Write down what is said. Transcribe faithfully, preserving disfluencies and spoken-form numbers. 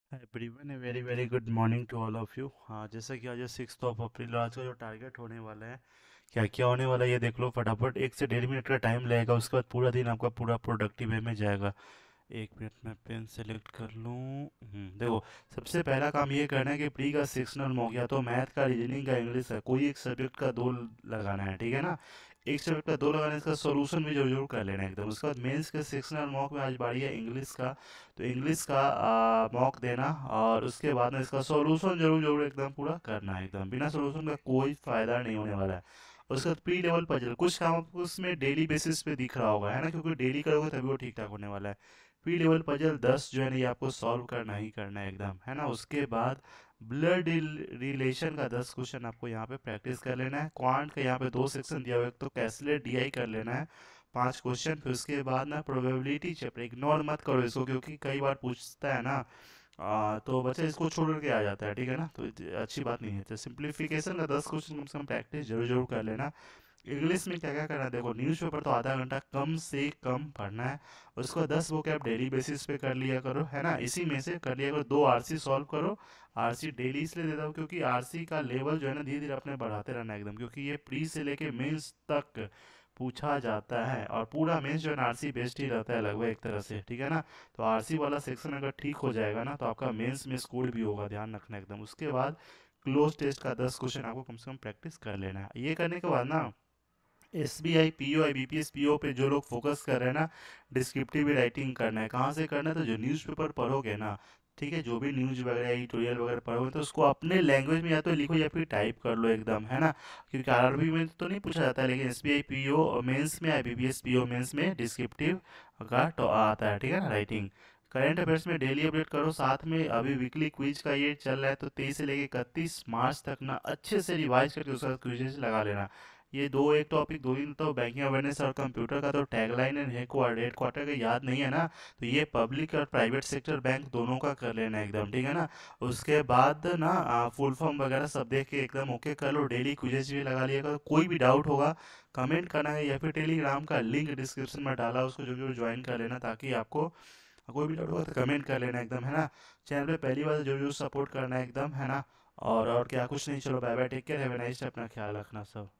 Everyone a very very good morning to all of you. हाँ, जैसा कि आज सिक्स ऑफ अप्रैल, आज का जो टारगेट होने वाला है, क्या क्या होने वाला है ये देख लो फटाफट। एक से डेढ़ मिनट का टाइम लगेगा, उसके बाद पूरा दिन आपका पूरा प्रोडक्टिव वे में जाएगा। एक मिनट में पेन सेलेक्ट कर लूँ। हम्म, देखो, सबसे पहला काम ये करना है कि प्री का सेक्शनल मॉक या तो मैथ का, रीजनिंग का, इंग्लिश का, कोई एक सब्जेक्ट का दो लगाना है, ठीक है ना। एक सब्जेक्ट का दो लगाना है, इसका सॉल्यूशन भी जरूर जरूर कर लेना है एकदम। उसके बाद मेंस के सेक्शनल मॉक में आज बारी है इंग्लिश का, तो इंग्लिश का मॉक देना, और उसके बाद में इसका सॉल्यूशन जरूर जरूर एकदम पूरा करना है एकदम। बिना सॉल्यूशन का कोई फायदा नहीं होने वाला है। उसके बाद प्री लेवल पजल, कुछ काम आपको उसमें डेली बेसिस पे दिख रहा होगा, है ना, क्योंकि डेली करोगे तभी वो ठीक ठाक होने वाला है। प्री लेवल पजल दस जो है ना, ये आपको सॉल्व करना ही करना है एकदम, है ना। उसके बाद ब्लड रिलेशन का दस क्वेश्चन आपको यहाँ पे प्रैक्टिस कर लेना है। क्वांट का यहाँ पे दो सेक्शन दिया हुआ है, एक तो कैलकुलेट डीआई कर लेना है पांच क्वेश्चन। फिर उसके बाद ना प्रोबेबिलिटी चैप्टर, इग्नोर मत करो इसको, क्योंकि कई बार पूछता है ना। आ, तो बच्चा इसको छोड़ के आ जाता है, ठीक है ना, तो ये अच्छी बात नहीं है। तो सिंप्लीफिकेशन का दस क्वेश्चन कम से कम प्रैक्टिस जरूर जरूर कर लेना। इंग्लिश में क्या क्या करना है, देखो, न्यूज़पेपर तो आधा घंटा कम से कम पढ़ना है। उसको दस वो आप डेली बेसिस पे कर लिया करो, है ना, इसी में से कर लिया करो। दो आरसी सॉल्व करो। आरसी डेली इसलिए देता हूँ क्योंकि आरसी का लेवल जो है ना, धीरे धीरे अपने बढ़ाते रहना है एकदम, क्योंकि ये प्री से लेके मेंस तक पूछा जाता है, और पूरा मेंस जो है ना आरसी बेस्ड ही रहता है लगभग एक तरह से, ठीक है ना। तो आरसी वाला सेक्शन अगर ठीक हो जाएगा ना, तो आपका मेंस में स्कोर भी होगा, ध्यान रखना एकदम। उसके बाद क्लोज टेस्ट का दस क्वेश्चन आपको कम से कम प्रैक्टिस कर लेना है। ये करने के बाद ना, S B I P O I B P S P O पे जो लोग फोकस कर रहे हैं ना, डिस्क्रिप्टिव राइटिंग करना है। कहाँ से करना है, तो जो न्यूज़पेपर पढ़ोगे ना, ठीक है, जो भी न्यूज़ वगैरह एडिटोरियल वगैरह पढ़ोगे, तो उसको अपने लैंग्वेज में या तो लिखो या फिर टाइप कर लो एकदम, है ना। क्योंकि आर आर बी में तो नहीं पूछा जाता है, लेकिन S B I P O mains में, I B P S P O mains में डिस्क्रिप्टिव का तो आता है, ठीक है ना, राइटिंग। करंट अफेयर्स में डेली अपडेट करो, साथ में अभी वीकली क्विज का ये चल रहा है, तो तेईस से लेके इकतीस मार्च तक ना अच्छे से रिवाइज करके उसका क्विजेज लगा लेना। ये दो एक टॉपिक दो दिन तो बैंकिंग अवेयरनेस और कंप्यूटर का तो टैगलाइन एंड हेड क्वार्टर का याद नहीं है ना, तो ये पब्लिक और प्राइवेट सेक्टर बैंक दोनों का कर लेना एकदम, ठीक है ना। उसके बाद ना फुल फॉर्म वगैरह सब देख के एकदम ओके कर लो। डेली क्विजेज भी लगा लिएगा, तो कोई भी डाउट होगा कमेंट करना है, या फिर टेलीग्राम का लिंक डिस्क्रिप्शन में डाला, उसको जो जो ज्वाइन कर लेना, ताकि आपको कोई भी डाउट होगा तो कमेंट कर लेना एकदम, है ना। चैनल पे पहली बार जो जो सपोर्ट करना है एकदम, है ना। और और क्या कुछ नहीं, चलो bye bye, take care, have a nice day, अपना ख्याल रखना सब।